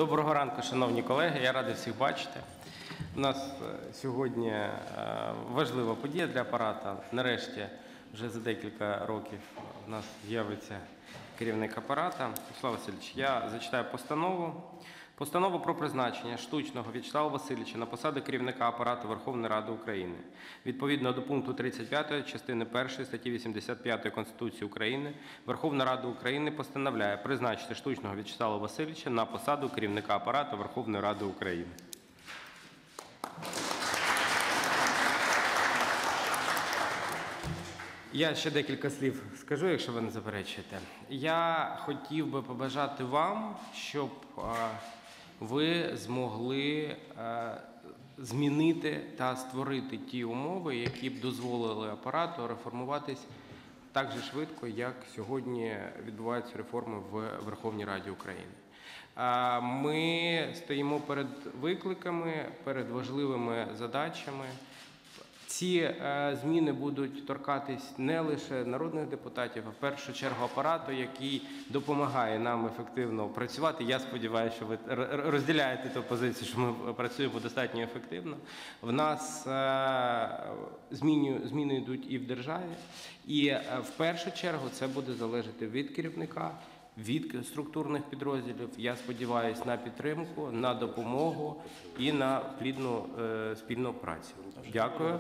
Доброго ранку, шановні колеги. Я радий всіх бачити. У нас сьогодні важлива подія для апарату. Нарешті, вже за декілька років у нас з'явиться керівник апарату. Вячеслав Васильович, я зачитаю постанову. Постанову про призначення Штучного В'ячеслава Васильовича на посаду керівника апарату Верховної Ради України. Відповідно до пункту 35 частини 1 статті 85 Конституції України, Верховна Рада України постановляє призначити Штучного В'ячеслава Васильовича на посаду керівника апарату Верховної Ради України. Я ще декілька слів скажу, якщо ви не заперечуєте. Я хотів би побажати вам, щоб ви змогли змінити та створити ті умови, які б дозволили апарату реформуватись так же швидко, як сьогодні відбуваються реформи в Верховній Раді України. Ми стоїмо перед викликами, перед важливими задачами. Ці зміни будуть торкатись не лише народних депутатів, а в першу чергу апарату, який допомагає нам ефективно працювати. Я сподіваюся, що ви розділяєте ту позицію, що ми працюємо достатньо ефективно. В нас зміни йдуть і в державі, і в першу чергу це буде залежати від керівника, від структурних підрозділів. Я сподіваюся на підтримку, на допомогу і на плідну спільну працю. Дякую.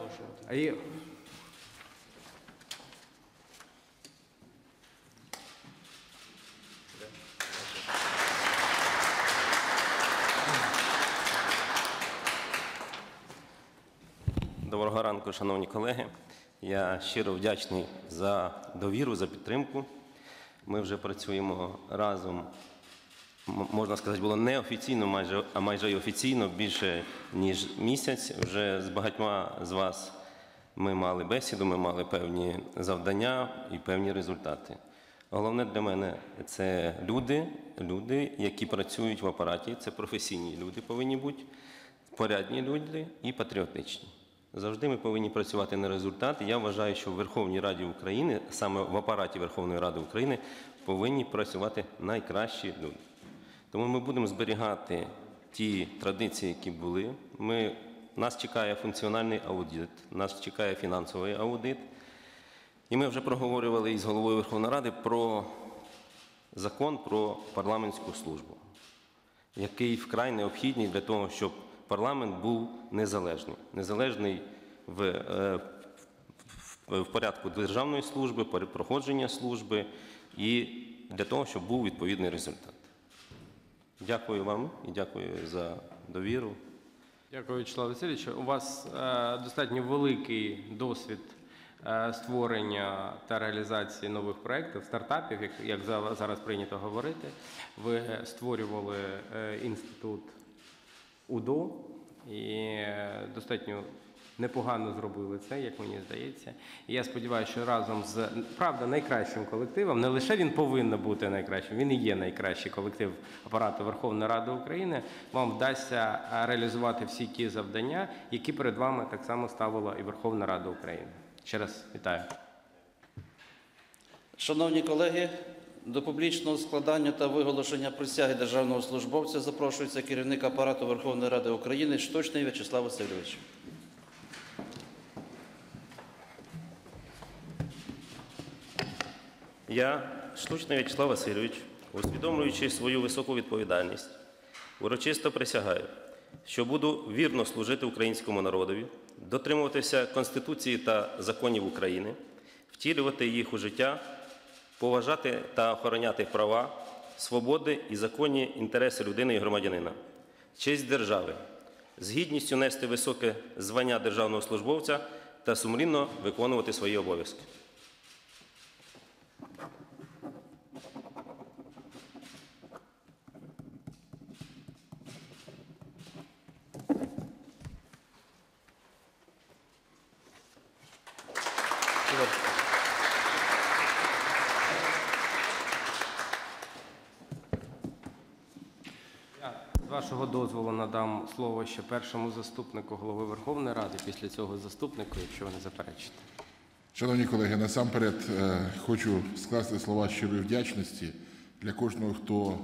Доброго ранку, шановні колеги. Я щиро вдячний за довіру, за підтримку. Ми вже працюємо разом, можна сказати, було неофіційно, а майже і офіційно, більше ніж місяць. Вже з багатьма з вас ми мали бесіду, ми мали певні завдання і певні результати. Головне для мене – це люди, які працюють в апараті, це професійні люди повинні бути, порядні люди і патріотичні. Завжди ми повинні працювати на результат. Я вважаю, що в Верховній Раді України, саме в апараті Верховної Ради України, повинні працювати найкращі люди. Тому ми будемо зберігати ті традиції, які були. Нас чекає функціональний аудит, нас чекає фінансовий аудит. І ми вже проговорювали із головою Верховної Ради про закон про парламентську службу, який вкрай необхідний для того, щоб парламент був незалежний. Незалежний в порядку державної служби, проходження служби і для того, щоб був відповідний результат. Дякую вам і дякую за довіру. Дякую, Вячеслав Васильович. У вас достатньо великий досвід створення та реалізації нових проєктів, стартапів, як зараз прийнято говорити. Ви створювали інститут УДО і достатньо непогано зробили це, як мені здається. І я сподіваюся, що разом з, правда, найкращим колективом, не лише він повинен бути найкращим, він і є найкращий колектив апарату Верховної Ради України, вам вдасться реалізувати всі ті завдання, які перед вами так само ставила і Верховна Рада України. Ще раз вітаю. Шановні колеги, до публічного складання та виголошення присяги державного службовця запрошується керівник апарату Верховної Ради України Штучний В'ячеслав Васильович. Я, Штучний В'ячеслав Васильович, усвідомлюючи свою високу відповідальність, урочисто присягаю, що буду вірно служити українському народові, дотримуватися Конституції та законів України, втілювати їх у життя, поважати та охороняти права, свободи і законні інтереси людини і громадянина, честь держави, з гідністю нести високе звання державного службовця та сумлінно виконувати свої обов'язки. З вашого дозволу надам слово ще першому заступнику голови Верховної Ради, після цього заступнику, якщо ви не заперечите. Шановні колеги, насамперед хочу скласти слова щирої вдячності для кожного, хто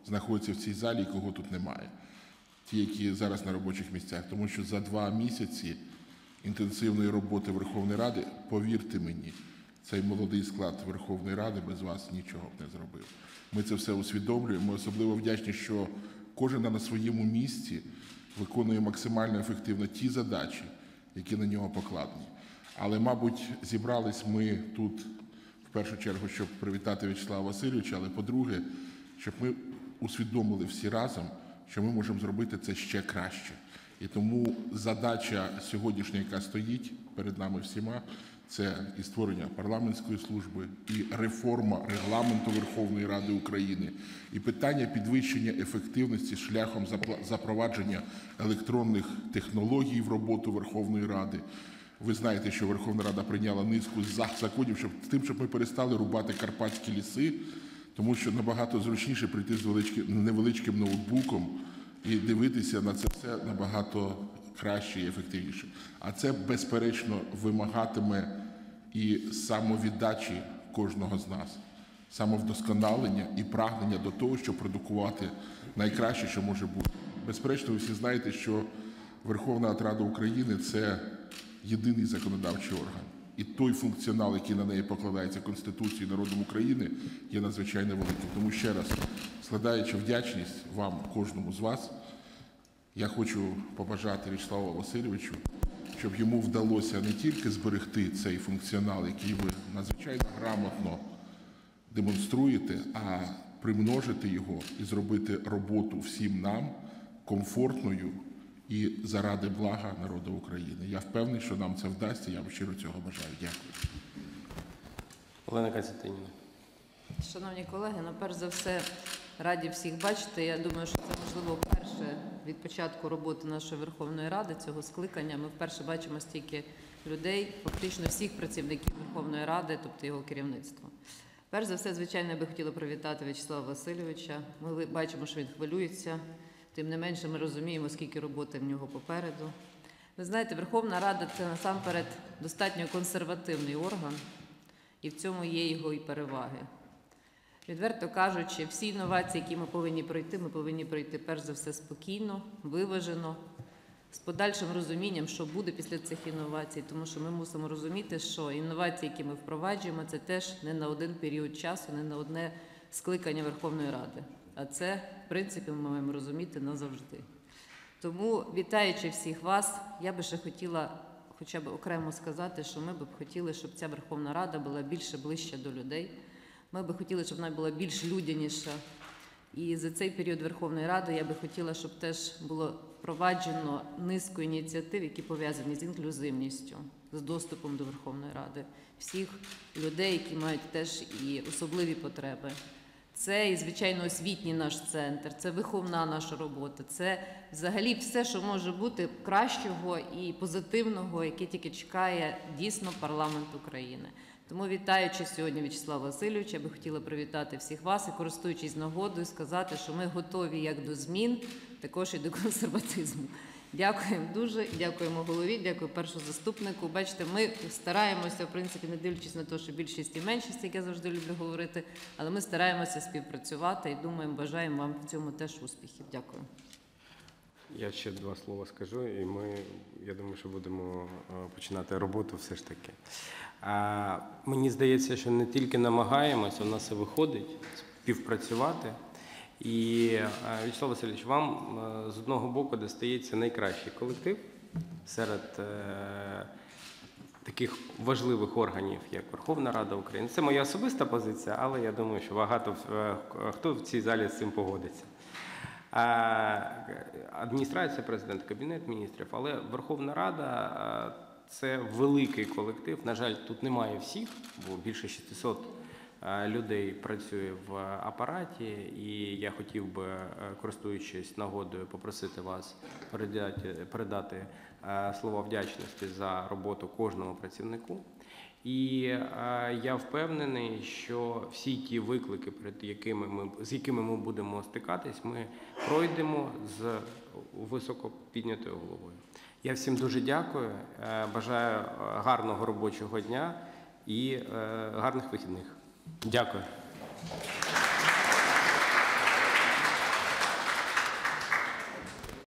знаходяться в цій залі і кого тут немає. Ті, які зараз на робочих місцях. Тому що за 2 місяці інтенсивної роботи Верховної Ради, повірте мені, цей молодий склад Верховної Ради без вас нічого б не зробив. Ми це все усвідомлюємо. Ми особливо вдячні, що кожен на своєму місці виконує максимально ефективно ті задачі, які на нього покладені. Але, мабуть, зібрались ми тут в першу чергу, щоб привітати В'ячеслава Васильовича, але по-друге, щоб ми усвідомили всі разом, що ми можемо зробити це ще краще. І тому задача сьогоднішня, яка стоїть перед нами всіма, це і створення парламентської служби, і реформа регламенту Верховної Ради України, і питання підвищення ефективності шляхом запровадження електронних технологій в роботу Верховної Ради. Ви знаєте, що Верховна Рада прийняла низку законів, щоб ми перестали рубати карпатські ліси, тому що набагато зручніше прийти з невеличким ноутбуком і дивитися на це все набагато краще і ефективніше. А це, безперечно, вимагатиме і самовіддачі кожного з нас, самовдосконалення і прагнення до того, щоб продукувати найкраще, що може бути. Безперечно, ви всі знаєте, що Верховна Рада України – це єдиний законодавчий орган. І той функціонал, який на неї покладається Конституцією народом України, є надзвичайно великим. Тому ще раз, складаючи вдячність вам, кожному з вас, я хочу побажати В'ячеславу Васильовичу, щоб йому вдалося не тільки зберегти цей функціонал, який ви надзвичайно грамотно демонструєте, а примножити його і зробити роботу всім нам комфортною і заради блага народу України. Я впевнений, що нам це вдасться. Я вам щиро цього бажаю. Дякую. Олена Костянтинівна. Шановні колеги, перш за все, раді всіх бачити. Я думаю, що це, можливо, вперше від початку роботи нашої Верховної Ради, цього скликання, ми вперше бачимо стільки людей, фактично всіх працівників Верховної Ради, тобто його керівництва. Перш за все, звичайно, я би хотіла привітати В'ячеслава Васильовича. Ми бачимо, що він хвилюється. Тим не менше, ми розуміємо, скільки роботи в нього попереду. Ви знаєте, Верховна Рада – це насамперед достатньо консервативний орган, і в цьому є його і переваги. Відверто кажучи, всі інновації, які ми повинні пройти перш за все спокійно, виважено, з подальшим розумінням, що буде після цих інновацій, тому що ми мусимо розуміти, що інновації, які ми впроваджуємо, це теж не на один період часу, не на одне скликання Верховної Ради. А це, в принципі, ми маємо розуміти назавжди. Тому, вітаючи всіх вас, я би ще хотіла хоча б окремо сказати, що ми б хотіли, щоб ця Верховна Рада була ближче до людей. Ми б хотіли, щоб вона була більш людяніша. І за цей період Верховної Ради я би хотіла, щоб теж було впроваджено низку ініціатив, які пов'язані з інклюзивністю, з доступом до Верховної Ради, всіх людей, які мають теж і особливі потреби. Це і, звичайно, освітній наш центр, це виховна наша робота, це взагалі все, що може бути кращого і позитивного, яке тільки чекає дійсно парламент України. Тому, вітаючи сьогодні В'ячеслава Васильовича, я би хотіла привітати всіх вас і, користуючись нагодою, сказати, що ми готові як до змін, також і до консерватизму. Дякуємо дуже, дякуємо голові, дякую першому заступнику. Бачите, ми стараємося, в принципі, не дивлячись на те, що більшість і меншість, як я завжди люблю говорити, але ми стараємося співпрацювати і думаємо, бажаємо вам в цьому теж успіхів. Дякую. Я ще 2 слова скажу, і я думаю, що будемо починати роботу все ж таки. Мені здається, що не тільки намагаємося, у нас і виходить співпрацювати. І, В'ячеслав Васильович, вам з одного боку достається найкращий колектив серед таких важливих органів, як Верховна Рада України. Це моя особиста позиція, але я думаю, що багато хто в цій залі з цим погодиться. Адміністрація президента, Кабінет міністрів, але Верховна Рада – це великий колектив. На жаль, тут немає всіх, бо більше 600 людей працює в апараті, і я хотів би, користуючись нагодою, попросити вас передати слова вдячності за роботу кожному працівнику. І я впевнений, що всі ті виклики, з якими ми будемо стикатись, ми пройдемо з високо піднятою головою. Я всім дуже дякую, бажаю гарного робочого дня і гарних вихідних. Дякую.